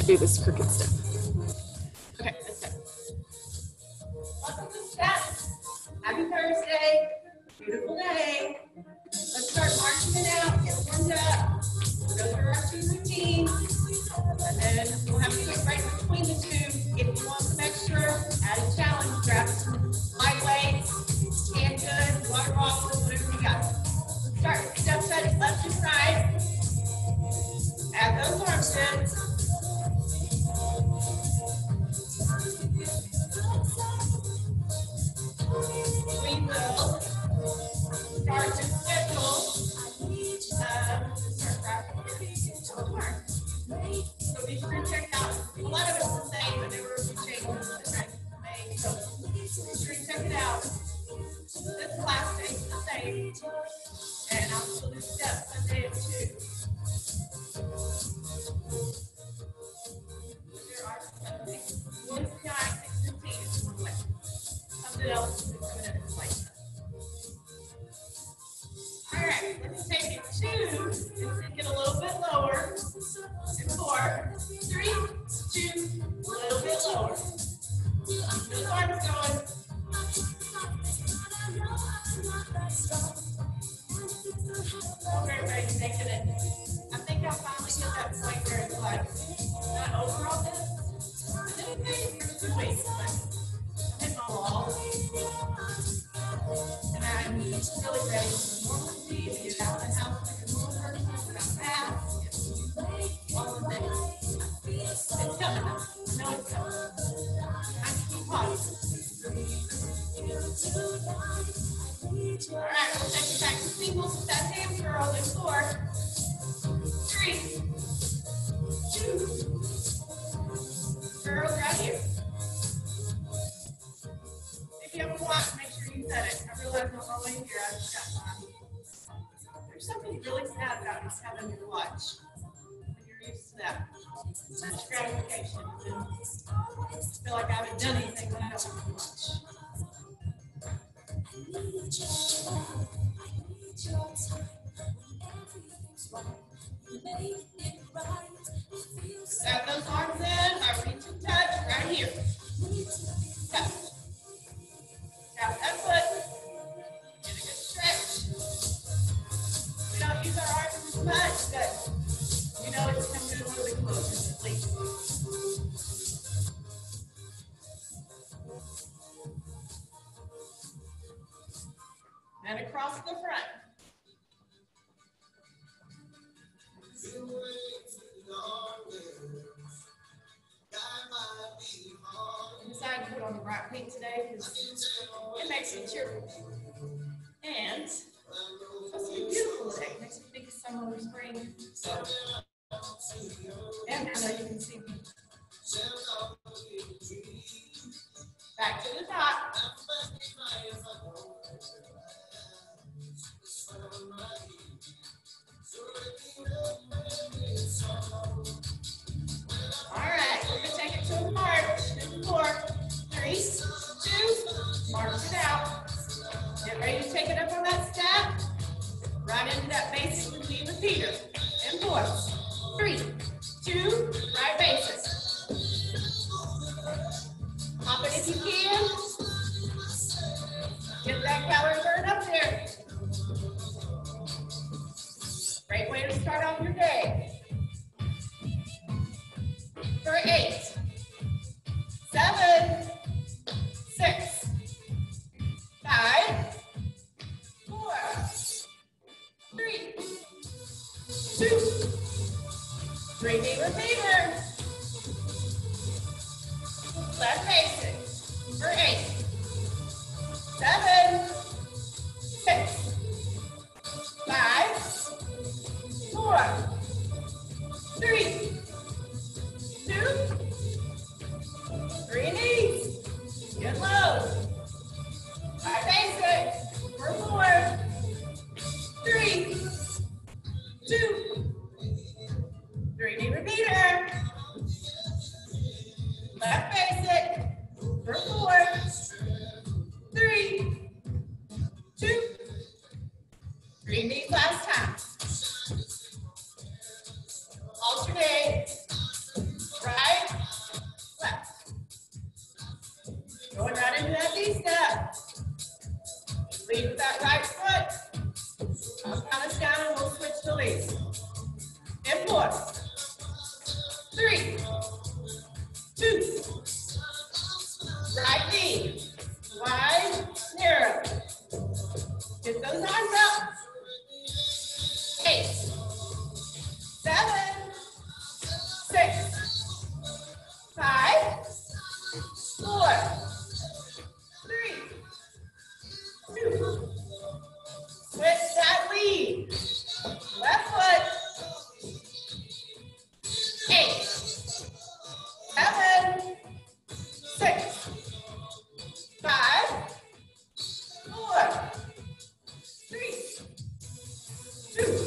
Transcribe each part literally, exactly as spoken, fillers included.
do this crooked step. Okay, let's go. Welcome to steps. Happy Thursday. Beautiful day. Let's start marching it out. Get warmed up. We'll go through our two routines. And then we'll have a quick break between the two. If you want some extra added challenge, grab some light weights, stand good, water bottles, whatever you got. Let's start with step set left and right. Add those arms in. We will start to schedule. Um, start right. So be sure to check out. A lot of it's the same, but there were a few changes that I made. So be sure to check it out. This class stays the same, and I'll still do steps Sunday at two. There are some things. Wednesday night, six fifteen is one way. Something else is coming in its place. All right, let's take it two, and sink it a little bit lower. And four, three, two, a little bit lower. Those arms going. Everybody's taking it. I think I'll finally get that point where it's like not over all this. It's maybe for two weeks, but I'm hitting my wall. And I'm really ready for normalcy to get out of the house like a normal person without masks. All the things. It's coming up. I know it's coming. I keep positive. All right, we'll take it back to singles with that hand curl in four, three, two, curls right here. If you have a watch, make sure you set it. I realize on my way here I just got mine. There's something really sad about just having your watch when you're used to that. Such gratification. I feel like I haven't done anything when I don't have a watch. Grab those arms in, our reach and touch right here. Touch. Tap that foot. Get a good stretch. We don't use our arms as much, but you know it's coming a little bit closer, at least. And across the front. Decide to put on the right feet today because it makes me cheerful. And it's supposed to be beautiful today. Next week is summer or spring. So, and I know you can see me. Back to the top. All right, we're going to take it to a march. In four, three, two, march it out. Get ready to take it up on that step. Right into that basic routine repeater. In four, three, two, right basis. Hop it if you can. Get that calorie burn up there. Great way to start off your day. For eight, seven, six, five, four, three, two, three knee repeater. Left basic. For eight, seven, six, five, four, three, two, three knees, get low, right basic, for four, three, two, three knee repeater, left basic, for four, three, Right into that V step. Lead with that right foot. I'll count us down and we'll switch to lead. In four, three, two, right knee, wide, narrow. Get those arms up. Eight, seven, six, five, four, three, two. Switch that lead. Left foot. Eight, seven, six, five, four, three, two.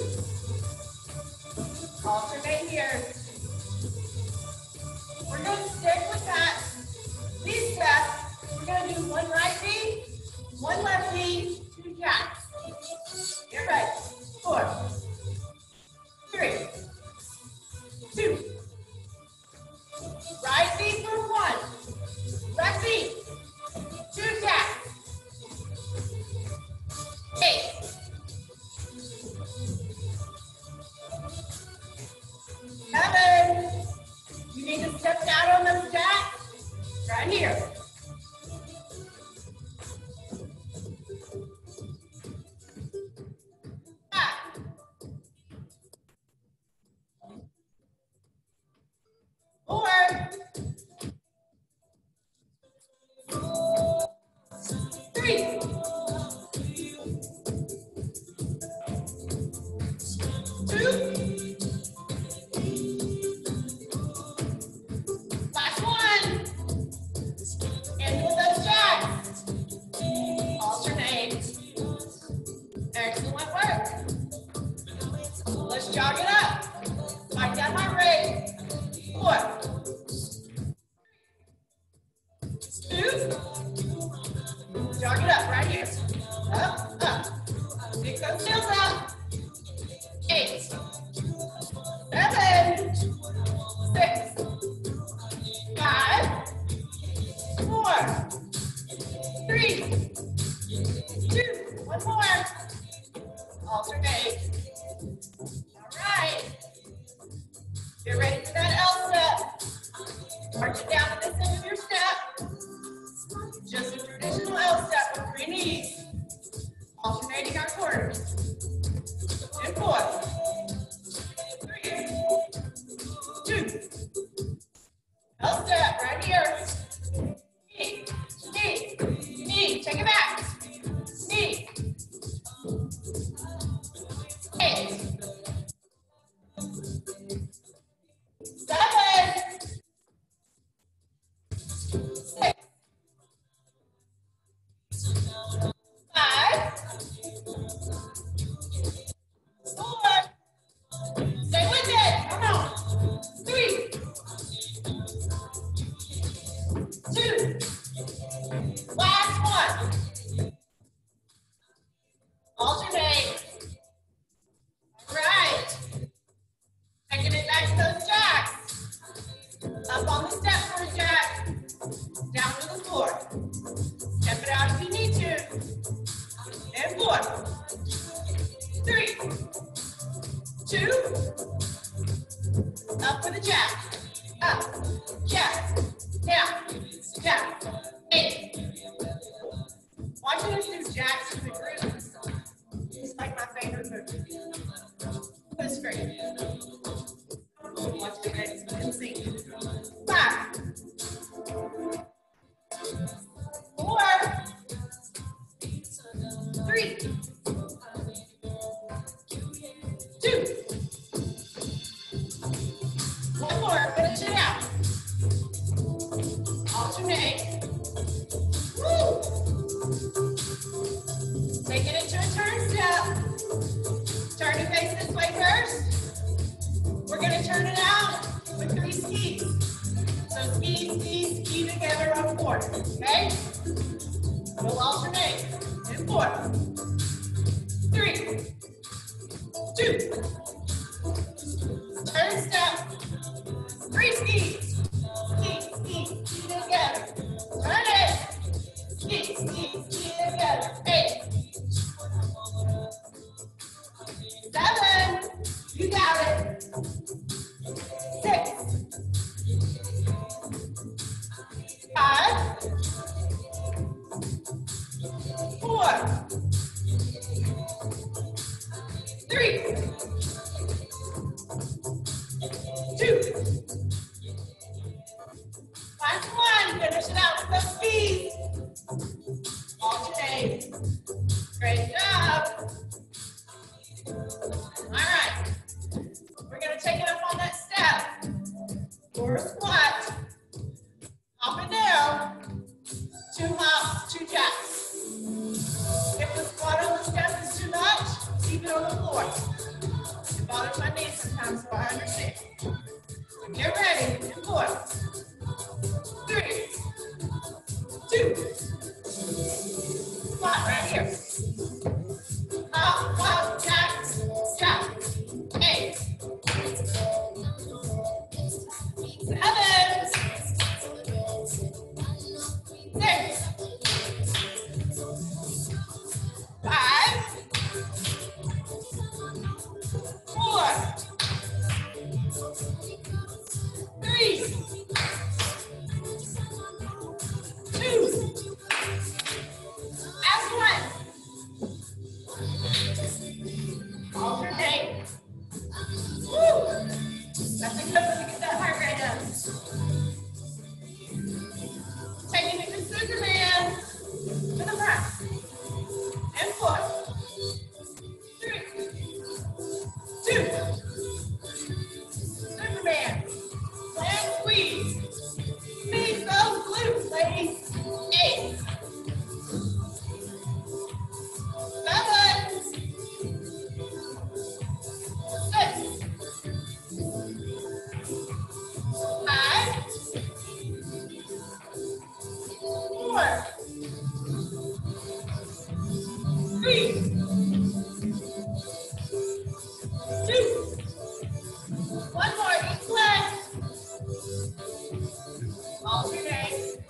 Alternate here. We're going to stick with that. These steps, we're going to do one right knee, one left knee, two jacks. Get ready. Four, three, two. Right knee for one. Left knee, two jacks. Eight. Seven. You need to step down on those jacks. Right here. Five. Four. Three. Two. Last one. And with those jacks. Alternate. Excellent work. Let's jog it up. Fight that heart rate. Four. Two. Jog it up right here. Up, up. Pick those heels up. Eight. Seven. Six. Five. Four. Three. Two. One more. Alternate. All right. Get ready for that L step. March it down to this end of your step. Just a traditional L step with three knees. Alternating our quarters. In four. Three. Two. L step right here. Knee. Knee. Knee. Take it back. Knee. Eight. Seven. Six. Five. Four. Stay with it. Come on. Three. Two. Last one. Alternate. All right. Taking it back to those jacks. Up on the step for a jack. Down to the floor. Step it out if you need to. And four. Three. Two. Up for the jack. Up. Jack. Down. Jack. Eight. Watching us do jacks in the group is like my favorite movie. It's great. Watch the guys and sing. Five. Four. Three. Two. One more. Finish it out. Alternate. Woo. Take it into a turn step. Turn to face this way first. We're going to turn it out with three skis. So ski, ski, ski together on four. Okay? We'll alternate. In four. Three. Two. Turn step. Three skis. Ski, ski, ski together. Turn it. four, three, two, last one. Finish it out with those feet. Alternate. Great job. All right. We're going to take it up on that step. For a squat. Up and down. Two hops, two jacks. If the squat on the step is too much, keep it on the floor. It bothers my knees sometimes, so I understand. So get ready. In four, three, two, squat right here. Hop, hop, jack, jack. Eight, seven, six, five, four, three, two, last one. Alternate. Woo! That's a good one to get that heart rate up. Taking it to Superman to the front. And four, three, two, Superman, and squeeze. Squeeze those glutes, ladies. Eight, seven, six, five, four, three, two, one more, each leg. Alternate.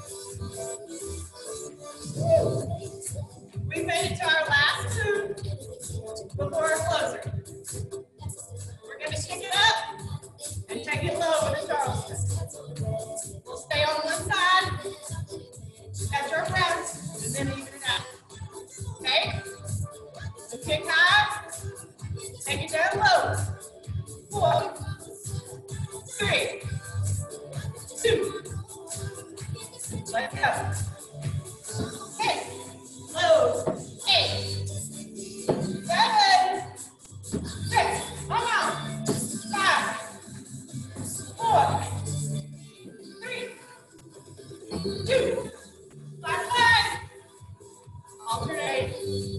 Woo. We made it to our last two before our closer. We're going to stick it up and take it low with a Charleston. We'll stay on one side, catch our breath, and then even it out. Okay? So kick high, take it down low. Four, three, two, let go. Hit, low, eight, seven, six, come on, five, four, three, two, last leg, alternate,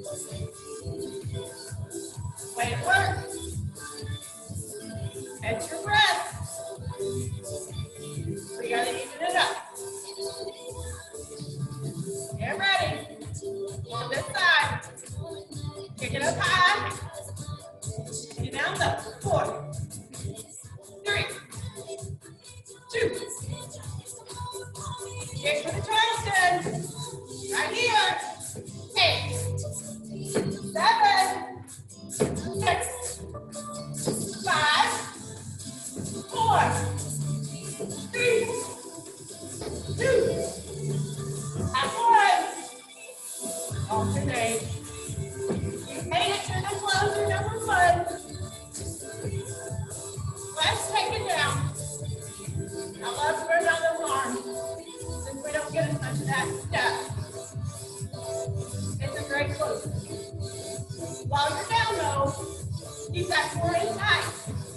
way to work, catch your breath, we gotta even it up, get ready, on this side, kick it up high, get down low, four, three, two, kick for the Charleston, right here, eight, seven, six, five, four, three, two, and one. Alternate. You made it to the closer, number one. Let's take it down. I love to burn on those arms since we don't get as much of that stuff. It's a great closer. While you're down though, keep that core in tight.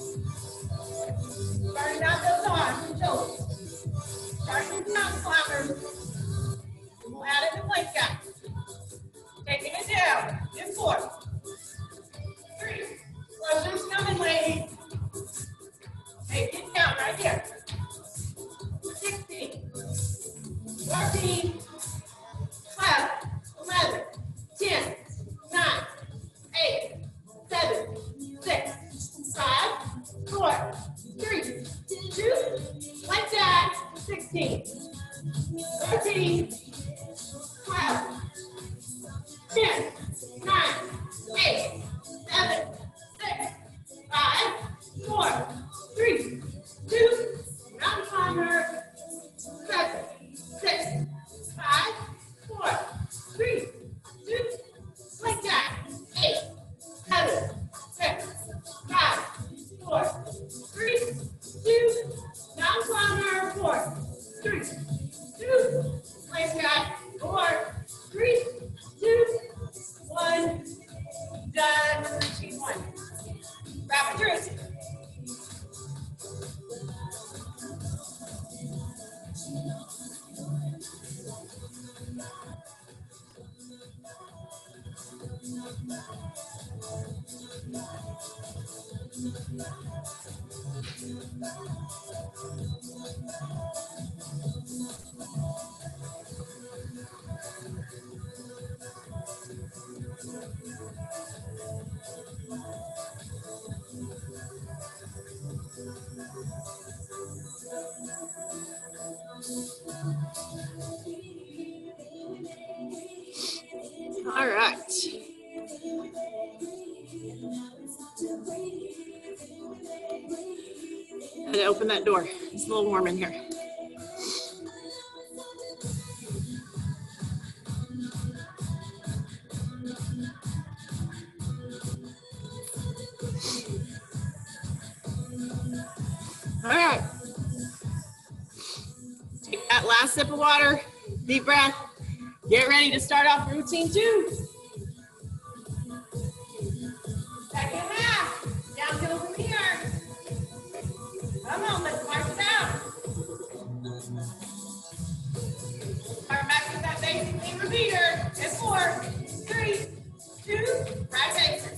Burning out those arms and shoulders. Start with mountain climbers. We'll add it to plank jack. Taking it down in four, three, closers coming, ladies. Take it down right here. sixteen, fourteen, twelve, eleven, ten, nine, eight, seven, six, five, four, three, two, like that, sixteen, All right. And open that door. It's a little warm in here. All right. Take that last sip of water, deep breath. Get ready to start off routine two. Second half, downhill from here. Come on, let's march it out. Start back with that basic knee repeater. In four, three, two, right basics.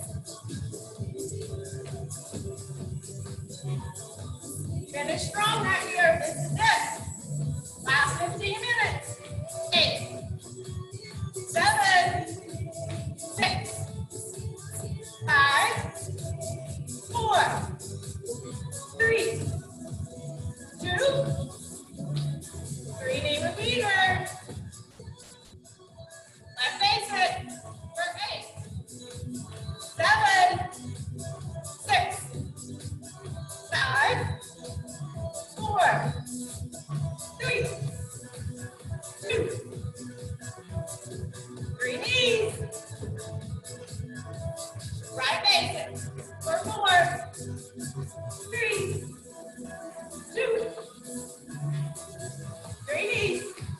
Finish strong right here. This is it. Last fifteen minutes. Eight, seven, six, five, four, three, two, three knee repeater. Left face it for eight, seven, six, five, four, three, two, three knees. Right basic for four, three, two, three knees.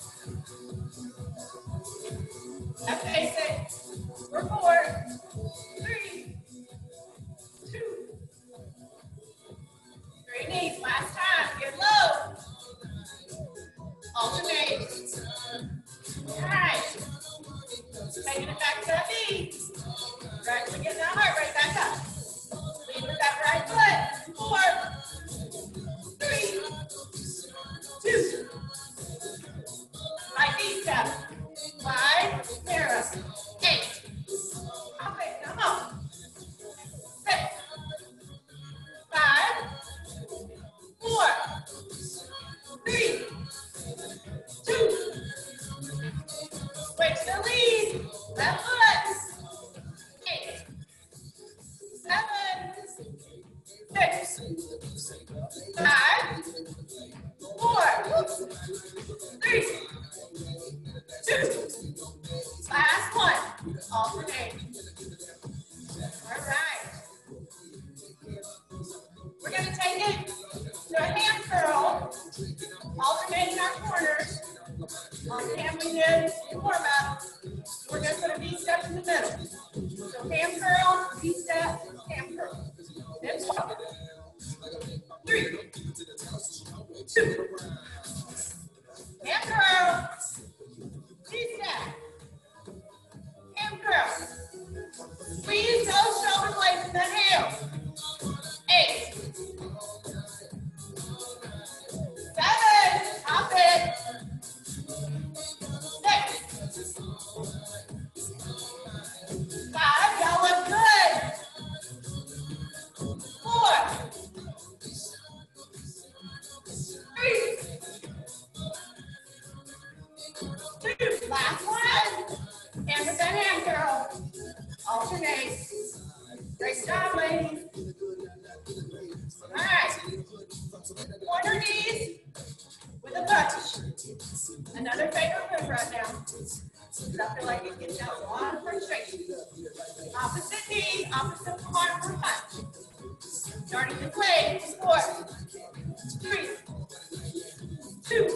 Left basic for four, three, two, three knees. Last time, get low. Alternate. All right. Taking it back to that knee. Right, we're getting that heart rate back up. Lead with that right foot. Four, three, two. Right knee step. Wide, narrow. Eight. Hop it, come on. Six. Five. Four. Three. Two. Switch the lead. Left foot. Eight. Seven. Six. Five. Four. Three. Two. Last one. Alternate. All right. We're going to take it to a hand curl, alternating our corners. On the hand we did in warm-up. We're going to put a V-step in the middle. So hand curl, V-step, hand curl. Then swap. Three. Two. Hand curl. V-step. Hand curl. Squeeze those shoulder blades in the heel. Eight. Seven. Hop it. Six. Five. Y'all look good. Four. Three. Two. Last one. And with that hand curl. Alternate. Great job, ladies. All right. Corner knees with a touch. Another favorite move right now. I feel like it gets out a lot of frustration. Opposite knee, opposite arm for punch. Starting to play. Four, three, two.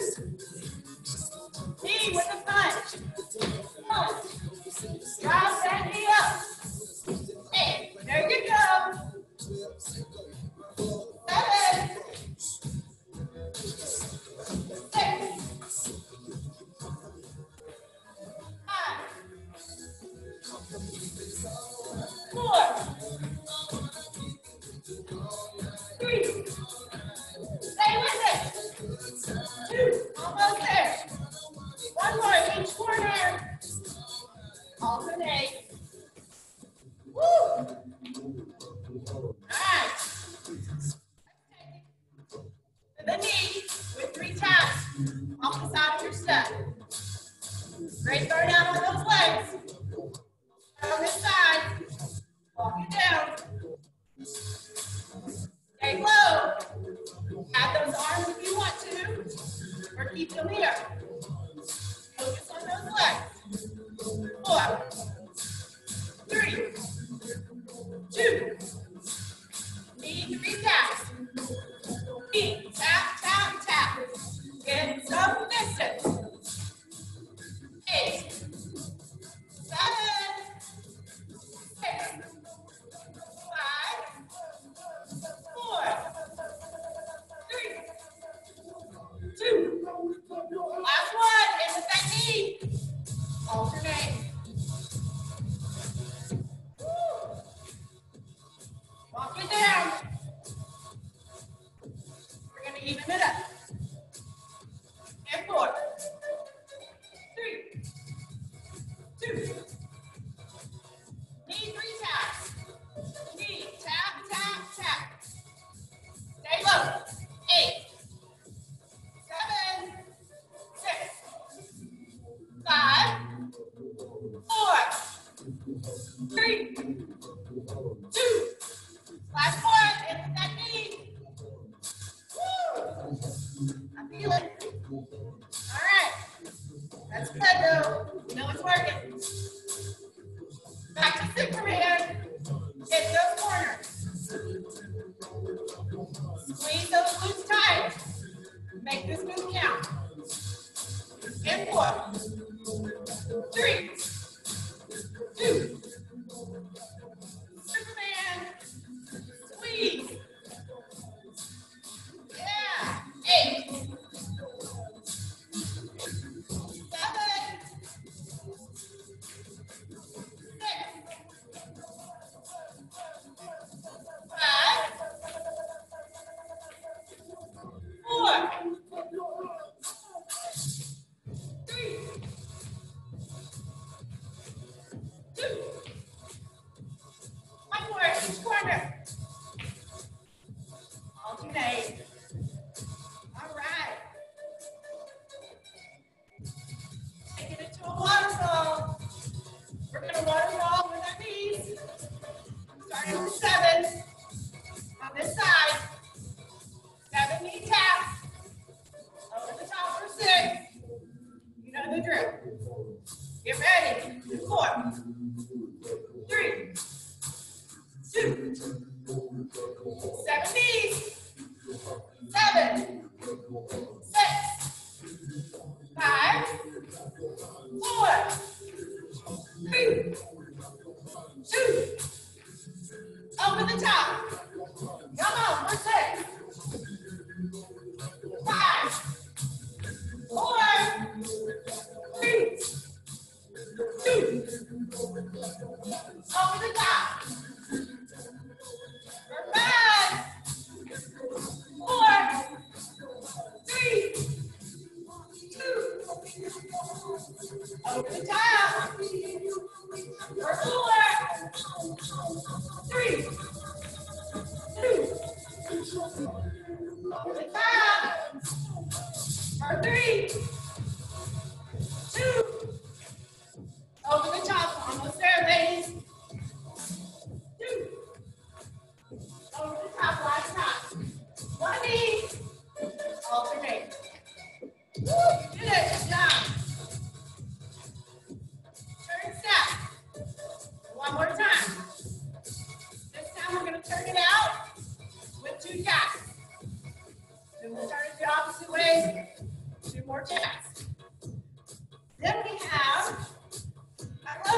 Knee with a punch. One. Drop that knee up. Eight. There you go. Seven. Six. Five. Four. Three. Stay with it. Two. Almost there. One more in each corner. Alternate. Woo. Alright. To the knee with three taps off the side of your step. Great burnout on those legs. On this side. Walk it down. Stay low. Add those arms if you want to, or keep them here. Focus on those legs. Four, three, two, knee three taps. Knee, tap, tap, tap. Get some distance. Eight, seven, six, five, four, three, two. Last one, into that knee. Alternate. Woo. Walk it down. We're going to even it up. And four, three, two, knee three taps. Knee, tap, tap, tap. Stay low. Eight, seven, six, five, four, three, two. Last one, into that knee. Woo! I feel it. All right. That's good though. You know it's working. Back to Superman. Hit those corners. Squeeze those glutes tight. Make this move count. And four, three, two, Superman, squeeze. Yeah, eight, seven, six, five, four, three, two, one more each corner. Alternate. All right. Take it into a waterfall. We're going to waterfall with our knees. Starting with seven on this side. Seven knee taps. Over the top for six. You know the drill. Get ready. Four, three, two, seven knees. Seven, six, five, four, three, two. Over the top. Come on, for six. Five, four, three, two. Over the top. For five, four, three, two. Over the top. For four, three, two. Over the top. For three, two. Over the top. Almost there, ladies. Two. Over the top, last time. One knee. Alternate. Woo, you did it. Good job. Turn step. One more time. This time we're going to turn it out with two taps. Then we'll turn it the opposite way. Two more taps. Then we have our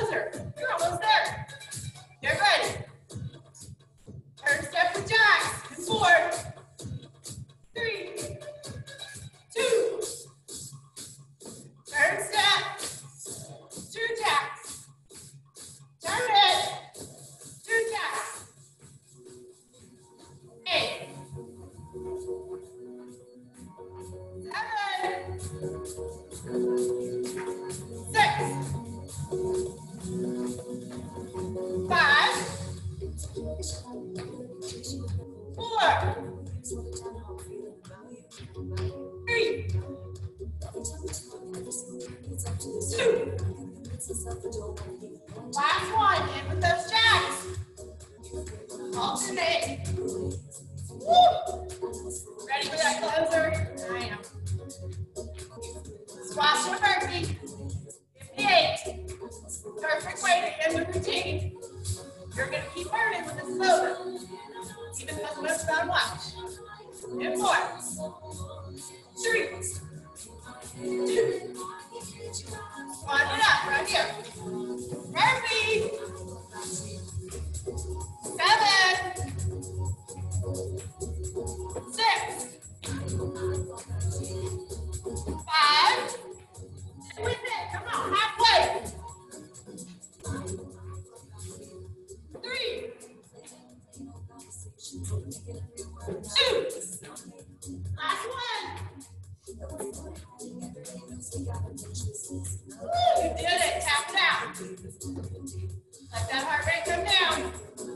Last one, in with those jacks. Alternate. Woo! Ready for that closer? I am. Squash or burpee. fifty-eight. Perfect way to end the routine. You're going to keep burning with this motor. Even though it's most about watch. And four. Three. Two. Squat it up right here. Burpee. Seven. Six. Five. And with it. Come on, halfway. Three. Two. Last one. Woo, you did it. Tap it out. Let that heart rate come down.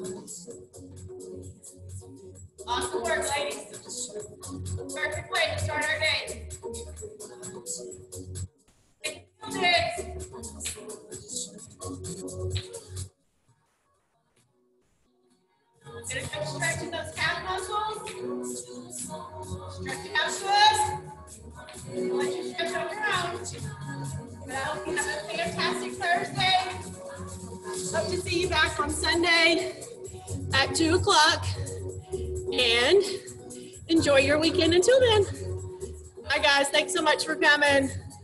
Awesome work, ladies. Perfect way to start our day. Feel it. Gonna keep stretching those calf muscles. Stretch it out good. Let you stretch on your own. But I hope you have a fantastic Thursday. Hope to see you back on Sunday at two o'clock. And enjoy your weekend until then. Bye guys, thanks so much for coming.